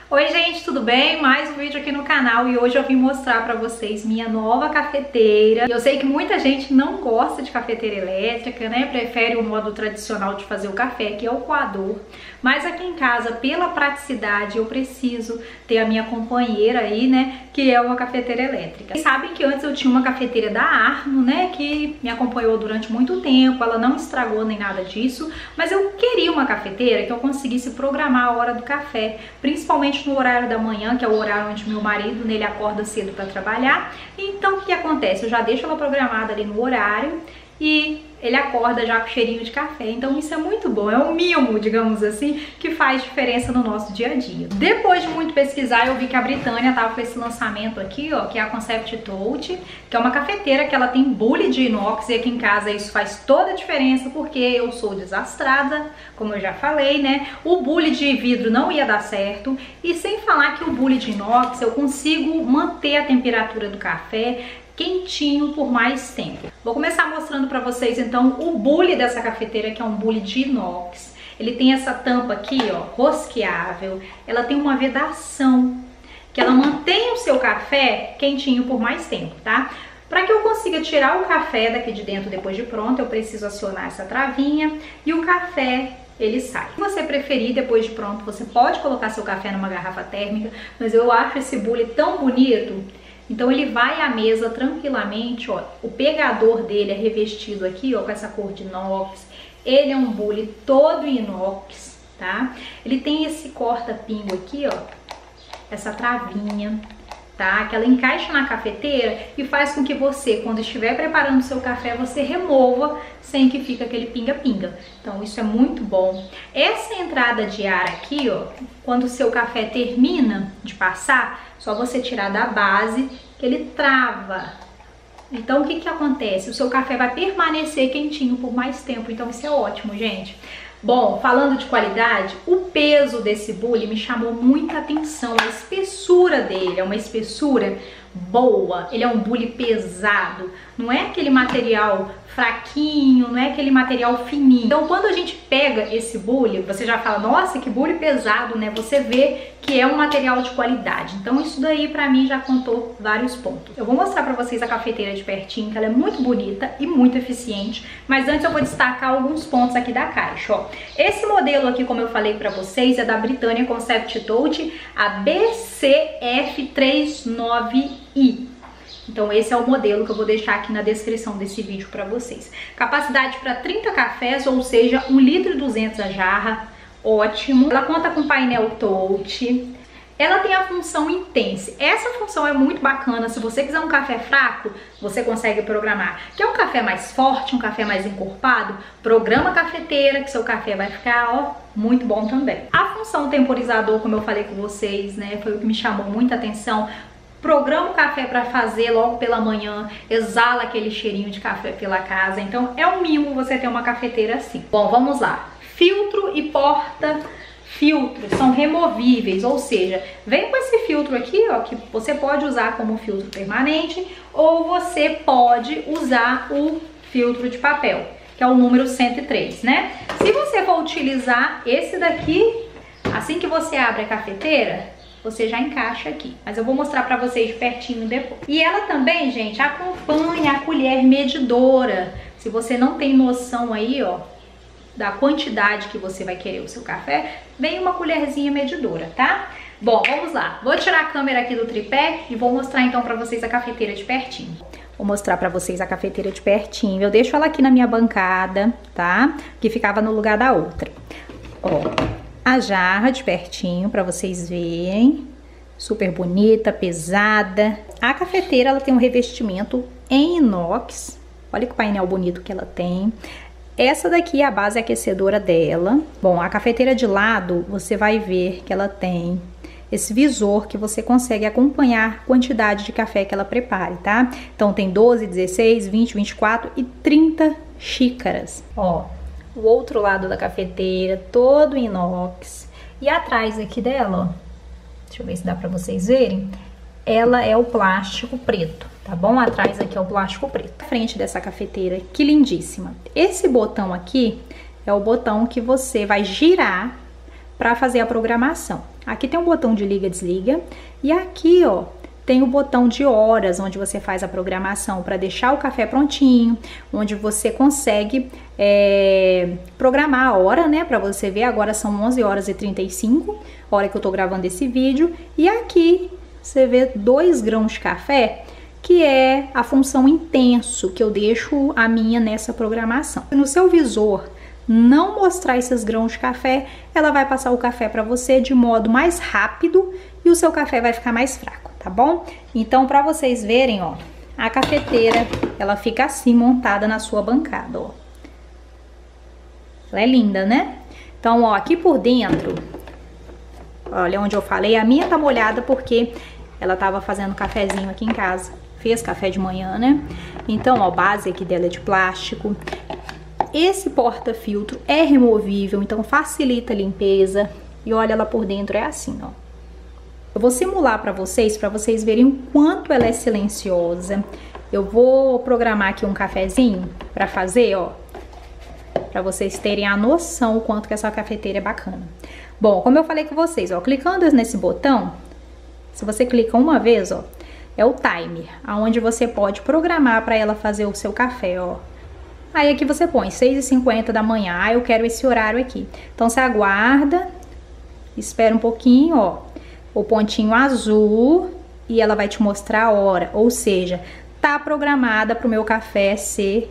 Oi gente, tudo bem? Mais um vídeo aqui no canal e hoje eu vim mostrar pra vocês minha nova cafeteira. Eu sei que muita gente não gosta de cafeteira elétrica, né? Prefere o modo tradicional de fazer o café, que é o coador. Mas aqui em casa, pela praticidade, eu preciso ter a minha companheira aí, né? Que é uma cafeteira elétrica. Vocês sabem que antes eu tinha uma cafeteira da Arno, né? Que me acompanhou durante muito tempo, ela não estragou nem nada disso. Mas eu queria uma cafeteira que eu conseguisse programar a hora do café, principalmente no horário da manhã, que é o horário onde meu marido, ele acorda cedo para trabalhar. Então o que acontece? Eu já deixo ela programada ali no horário e ele acorda já com cheirinho de café. Então isso é muito bom, é um mimo, digamos assim, que faz diferença no nosso dia a dia. Depois de muito pesquisar, eu vi que a Britânia tava com esse lançamento aqui, ó, que é a Concept Touch, que é uma cafeteira que ela tem bule de inox, e aqui em casa isso faz toda a diferença, porque eu sou desastrada, como eu já falei, né? O bule de vidro não ia dar certo, e sem falar que o bule de inox eu consigo manter a temperatura do café quentinho por mais tempo. Vou começar mostrando para vocês então o bule dessa cafeteira, que é um bule de inox. Ele tem essa tampa aqui, ó, rosqueável. Ela tem uma vedação que ela mantém o seu café quentinho por mais tempo, tá? Para que eu consiga tirar o café daqui de dentro depois de pronto, eu preciso acionar essa travinha e o café ele sai. Se você preferir, depois de pronto, você pode colocar seu café numa garrafa térmica, mas eu acho esse bule tão bonito. Então ele vai à mesa tranquilamente, ó. O pegador dele é revestido aqui, ó, com essa cor de inox. Ele é um bule todo inox, tá? Ele tem esse corta-pingo aqui, ó, essa travinha, tá? Que ela encaixa na cafeteira e faz com que você, quando estiver preparando o seu café, você remova sem que fique aquele pinga-pinga. Então isso é muito bom. Essa entrada de ar aqui, ó, quando o seu café termina de passar, só você tirar da base que ele trava. Então o que que acontece? O seu café vai permanecer quentinho por mais tempo, então isso é ótimo, gente. Bom, falando de qualidade, o peso desse bule me chamou muita atenção, a espessura dele é uma espessura boa, ele é um bule pesado, não é aquele material fraquinho, não é aquele material fininho. Então quando a gente pega esse bule, você já fala, nossa, que bule pesado, né? Você vê que é um material de qualidade. Então isso daí pra mim já contou vários pontos. Eu vou mostrar pra vocês a cafeteira de pertinho, que ela é muito bonita e muito eficiente, mas antes eu vou destacar alguns pontos aqui da caixa, ó. Esse modelo aqui, como eu falei pra vocês, é da Britânia Concept Touch, a BCF39i. Então esse é o modelo que eu vou deixar aqui na descrição desse vídeo para vocês. Capacidade para 30 cafés, ou seja, 1,2 litro a jarra, ótimo. Ela conta com painel touch. Ela tem a função Intense. Essa função é muito bacana. Se você quiser um café fraco, você consegue programar. Quer um café mais forte, um café mais encorpado? Programa a cafeteira que seu café vai ficar, ó, muito bom também. A função temporizador, como eu falei com vocês, né, foi o que me chamou muita atenção. Programa o café para fazer logo pela manhã, exala aquele cheirinho de café pela casa. Então é um mimo você ter uma cafeteira assim. Bom, vamos lá. Filtro e porta-filtro são removíveis, ou seja, vem com esse filtro aqui, ó, que você pode usar como filtro permanente ou você pode usar o filtro de papel, que é o número 103, né? Se você for utilizar esse daqui, assim que você abre a cafeteira, você já encaixa aqui, mas eu vou mostrar pra vocês de pertinho depois. E ela também, gente, acompanha a colher medidora. Se você não tem noção aí, ó, da quantidade que você vai querer o seu café, vem uma colherzinha medidora, tá? Bom, vamos lá. Vou tirar a câmera aqui do tripé e vou mostrar então pra vocês a cafeteira de pertinho. Vou mostrar pra vocês a cafeteira de pertinho. Eu deixo ela aqui na minha bancada, tá? Que ficava no lugar da outra. Ó, a jarra de pertinho para vocês verem, super bonita, pesada. A cafeteira ela tem um revestimento em inox, olha que painel bonito que ela tem. Essa daqui é a base aquecedora dela. Bom, a cafeteira de lado você vai ver que ela tem esse visor que você consegue acompanhar a quantidade de café que ela prepare, tá? Então tem 12, 16, 20, 24 e 30 xícaras, ó. O outro lado da cafeteira, todo inox. E atrás aqui dela, ó, deixa eu ver se dá pra vocês verem, ela é o plástico preto, tá bom? Atrás aqui é o plástico preto. Frente dessa cafeteira, que lindíssima. Esse botão aqui é o botão que você vai girar para fazer a programação. Aqui tem um botão de liga, desliga. E aqui, ó, tem o botão de horas, onde você faz a programação para deixar o café prontinho, onde você consegue programar a hora, né, para você ver. Agora são 11h35, hora que eu tô gravando esse vídeo. E aqui você vê 2 grãos de café, que é a função intenso, que eu deixo a minha nessa programação. No seu visor não mostrar esses grãos de café, ela vai passar o café para você de modo mais rápido e o seu café vai ficar mais fraco, tá bom? Então, para vocês verem, ó, a cafeteira, ela fica assim montada na sua bancada, ó. Ela é linda, né? Então, ó, aqui por dentro, olha onde eu falei, a minha tá molhada porque ela tava fazendo cafezinho aqui em casa. Fez café de manhã, né? Então, ó, a base aqui dela é de plástico. Esse porta-filtro é removível, então facilita a limpeza. E olha, ela por dentro é assim, ó. Eu vou simular para vocês verem o quanto ela é silenciosa. Eu vou programar aqui um cafezinho para fazer, ó, para vocês terem a noção o quanto que essa cafeteira é bacana. Bom, como eu falei com vocês, ó, clicando nesse botão, se você clica uma vez, ó, é o timer, aonde você pode programar para ela fazer o seu café, ó. Aí aqui você põe 6h50 da manhã, eu quero esse horário aqui. Então você aguarda, espera um pouquinho, ó, o pontinho azul e ela vai te mostrar a hora, ou seja, tá programada para o meu café ser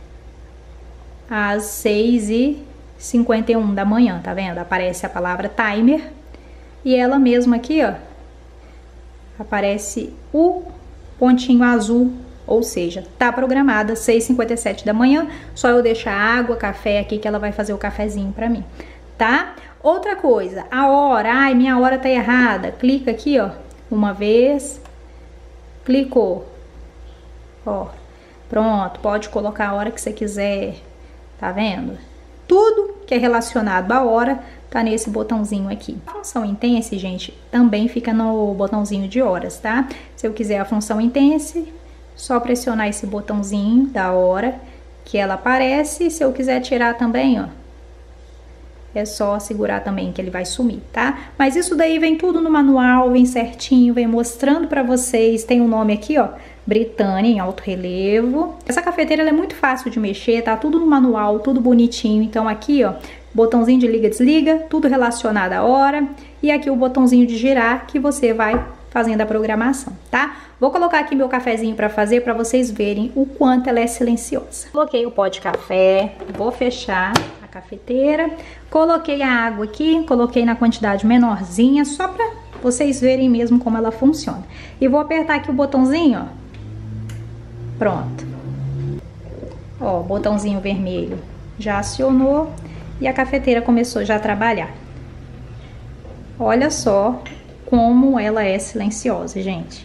às 6h51 da manhã, tá vendo? Aparece a palavra timer e ela mesma aqui, ó, aparece o pontinho azul, ou seja, tá programada 6h57 da manhã, só eu deixar água, café aqui que ela vai fazer o cafezinho pra mim, tá? Outra coisa, a hora, ai, minha hora tá errada, clica aqui, ó, uma vez, clicou, ó, pronto, pode colocar a hora que você quiser, tá vendo? Tudo que é relacionado à hora tá nesse botãozinho aqui. A função intense, gente, também fica no botãozinho de horas, tá? Se eu quiser a função intense, só pressionar esse botãozinho da hora que ela aparece. Se eu quiser tirar também, ó, é só segurar também que ele vai sumir, tá? Mas isso daí vem tudo no manual, vem certinho, vem mostrando pra vocês. Tem um nome aqui, ó, Britânia, em alto relevo. Essa cafeteira ela é muito fácil de mexer, tá? Tudo no manual, tudo bonitinho. Então aqui, ó, botãozinho de liga, desliga, tudo relacionado à hora. E aqui o botãozinho de girar que você vai fazendo a programação, tá? Vou colocar aqui meu cafezinho para fazer, para vocês verem o quanto ela é silenciosa. Coloquei o pó de café, vou fechar a cafeteira, coloquei a água aqui, coloquei na quantidade menorzinha, só para vocês verem mesmo como ela funciona. E vou apertar aqui o botãozinho, ó, pronto. Ó, botãozinho vermelho já acionou e a cafeteira começou já a trabalhar. Olha só como ela é silenciosa, gente.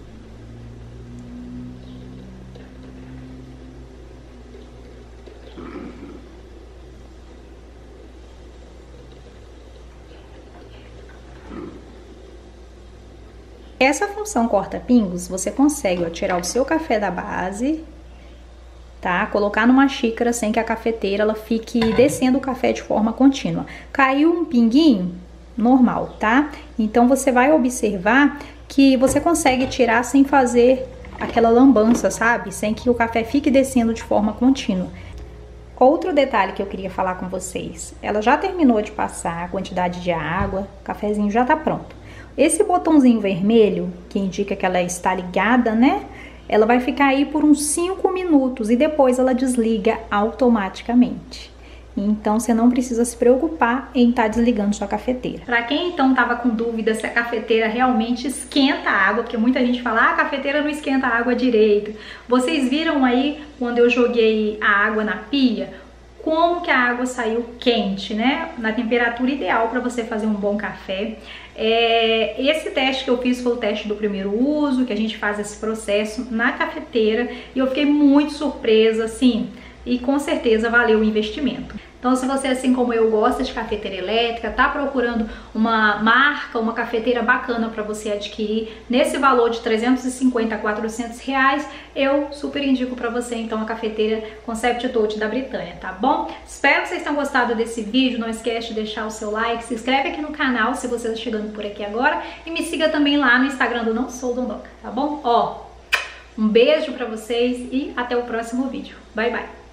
Essa função corta-pingos, você consegue, ó, tirar o seu café da base, tá? Colocar numa xícara sem que a cafeteira ela fique descendo o café de forma contínua. Caiu um pinguinho, normal, tá? Então você vai observar que você consegue tirar sem fazer aquela lambança, sabe? Sem que o café fique descendo de forma contínua. Outro detalhe que eu queria falar com vocês, ela já terminou de passar a quantidade de água, o cafezinho já tá pronto. Esse botãozinho vermelho, que indica que ela está ligada, né? Ela vai ficar aí por uns 5 minutos e depois ela desliga automaticamente. Então, você não precisa se preocupar em estar desligando sua cafeteira. Para quem então tava com dúvida se a cafeteira realmente esquenta a água, porque muita gente fala, ah, a cafeteira não esquenta a água direito. Vocês viram aí, quando eu joguei a água na pia, como que a água saiu quente, né? Na temperatura ideal para você fazer um bom café. Esse teste que eu fiz foi o teste do primeiro uso, que a gente faz esse processo na cafeteira, e eu fiquei muito surpresa, assim, e com certeza valeu o investimento. Então se você, assim como eu, gosta de cafeteira elétrica, tá procurando uma marca, uma cafeteira bacana para você adquirir nesse valor de 350 a 400 reais, eu super indico para você então a cafeteira Concept Touch da Britânia, tá bom? Espero que vocês tenham gostado desse vídeo, não esquece de deixar o seu like, se inscreve aqui no canal se você está chegando por aqui agora e me siga também lá no Instagram do Não Sou Dondoca, tá bom? Ó, um beijo pra vocês e até o próximo vídeo. Bye, bye!